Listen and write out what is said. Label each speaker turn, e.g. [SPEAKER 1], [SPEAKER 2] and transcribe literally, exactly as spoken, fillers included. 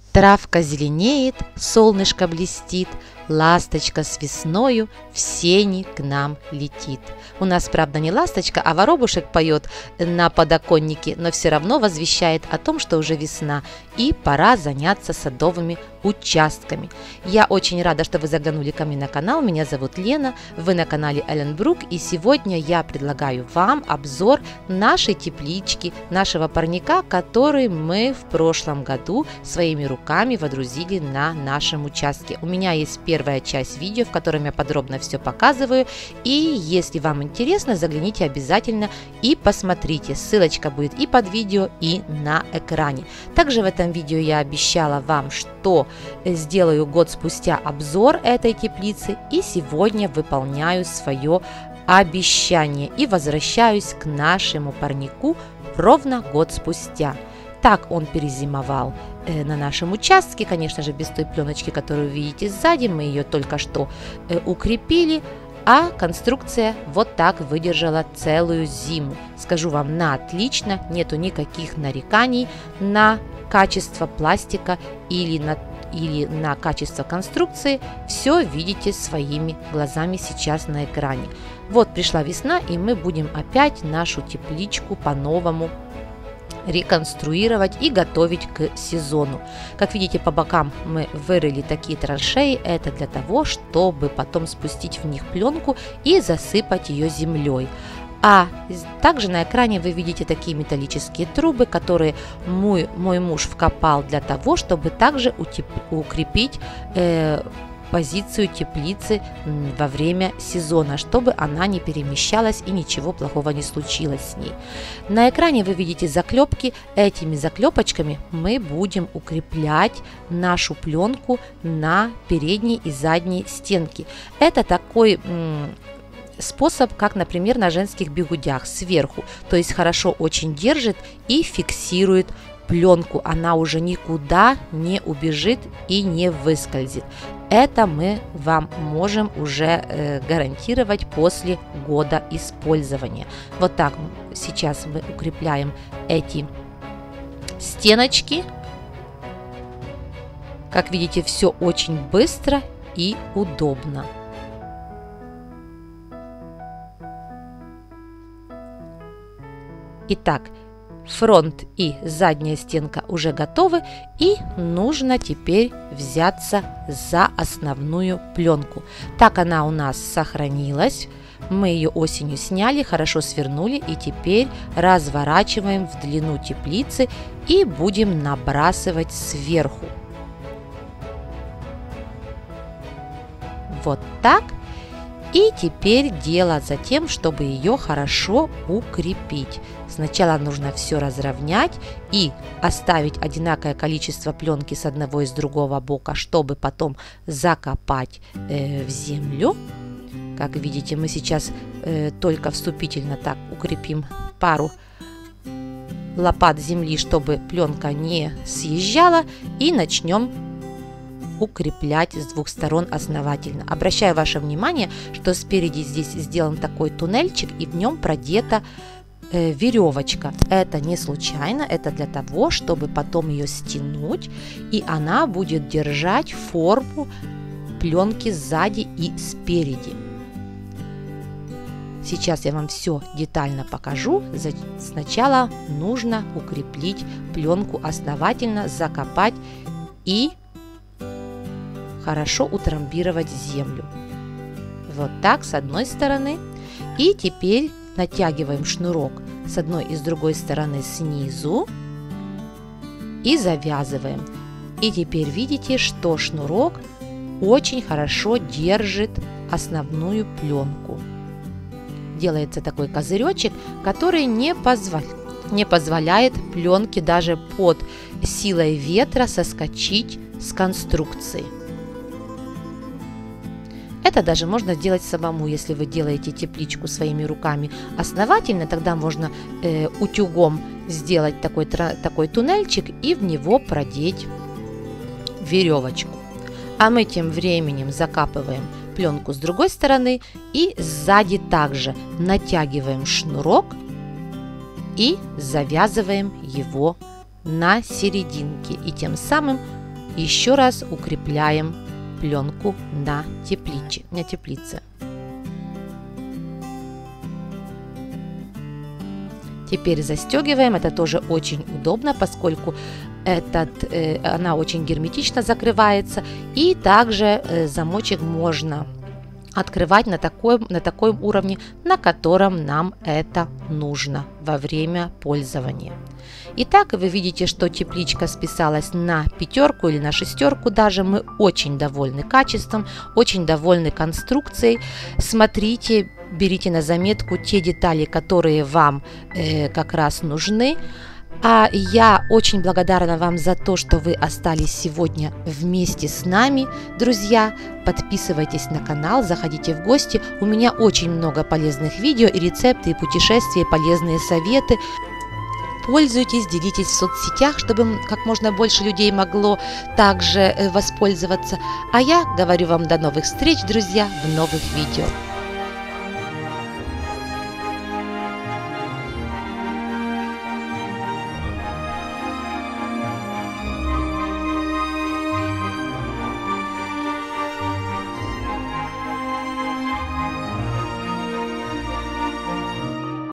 [SPEAKER 1] Травка зеленеет, солнышко блестит, ласточка с весною в сени к нам летит. У нас, правда, не ласточка, а воробушек поет на подоконнике, но все равно возвещает о том, что уже весна и пора заняться садовыми участками. Я очень рада, что вы заглянули ко мне на канал. Меня зовут Лена, вы на канале Элленбрук, и сегодня я предлагаю вам обзор нашей теплички, нашего парника, который мы в прошлом году своими руками водрузили на нашем участке. У меня есть первая часть видео, в котором я подробно все показываю, и если вам интересно, загляните обязательно и посмотрите. Ссылочка будет и под видео, и на экране. Также в этом видео я обещала вам, что сделаю год спустя обзор этой теплицы, и сегодня выполняю свое обещание и возвращаюсь к нашему парнику ровно год спустя. Так он перезимовал э, на нашем участке, конечно же, без той пленочки, которую вы видите сзади, мы ее только что э, укрепили, а конструкция вот так выдержала целую зиму. Скажу вам, на отлично, нету никаких нареканий на качество пластика или на, или на качество конструкции. Все видите своими глазами сейчас на экране. Вот пришла весна, и мы будем опять нашу тепличку по-новому реконструировать и готовить к сезону. Как видите, по бокам мы вырыли такие траншеи. Это для того, чтобы потом спустить в них пленку и засыпать ее землей. А также на экране вы видите такие металлические трубы, которые мой, мой муж вкопал для того, чтобы также утеп, укрепить э, позицию теплицы во время сезона, чтобы она не перемещалась и ничего плохого не случилось с ней. На экране вы видите заклепки. Этими заклепочками мы будем укреплять нашу пленку на передней и задней стенки. Это такой способ, как, например, на женских бигудях сверху, то есть хорошо очень держит и фиксирует пленку, она уже никуда не убежит и не выскользит. Это мы вам можем уже э, гарантировать после года использования. Вот так сейчас мы укрепляем эти стеночки. Как видите, все очень быстро и удобно. Итак, фронт и задняя стенка уже готовы, и нужно теперь взяться за основную пленку. Так она у нас сохранилась. Мы ее осенью сняли, хорошо свернули, и теперь разворачиваем в длину теплицы и будем набрасывать сверху. Вот так. И теперь дело за тем, чтобы ее хорошо укрепить. Сначала нужно все разровнять и оставить одинаковое количество пленки с одного и с другого бока, чтобы потом закопать э, в землю. Как видите, мы сейчас э, только вступительно так укрепим пару лопат земли, чтобы пленка не съезжала, и начнем укреплять с двух сторон основательно. Обращаю ваше внимание, что спереди здесь сделан такой туннельчик, и в нем продета э, веревочка. Это не случайно, это для того, чтобы потом ее стянуть, и она будет держать форму пленки сзади и спереди. Сейчас я вам все детально покажу. Сначала нужно укрепить пленку основательно, закопать и хорошо утрамбировать землю. Вот так с одной стороны. И теперь натягиваем шнурок с одной и с другой стороны снизу и завязываем. И теперь видите, что шнурок очень хорошо держит основную пленку. Делается такой козыречек, который не позволяет, не позволяет пленке даже под силой ветра соскочить с конструкции. Это даже можно сделать самому, если вы делаете тепличку своими руками основательно, тогда можно э, утюгом сделать такой, такой туннельчик и в него продеть веревочку. А мы тем временем закапываем пленку с другой стороны и сзади также натягиваем шнурок и завязываем его на серединке. И тем самым еще раз укрепляем пленку на тепличе, на теплице. Теперь застегиваем. Это тоже очень удобно, поскольку этот, э, она очень герметично закрывается. И также э, замочек можно открывать на такой, на таком уровне, на котором нам это нужно во время пользования. Итак, вы видите, что тепличка списалась на пятерку или на шестерку даже. Мы очень довольны качеством, очень довольны конструкцией. Смотрите, берите на заметку те детали, которые вам э, как раз нужны. А я очень благодарна вам за то, что вы остались сегодня вместе с нами, друзья. Подписывайтесь на канал, заходите в гости. У меня очень много полезных видео и рецепты, и путешествия, и полезные советы. Пользуйтесь, делитесь в соцсетях, чтобы как можно больше людей могло также воспользоваться. А я говорю вам до новых встреч, друзья, в новых видео.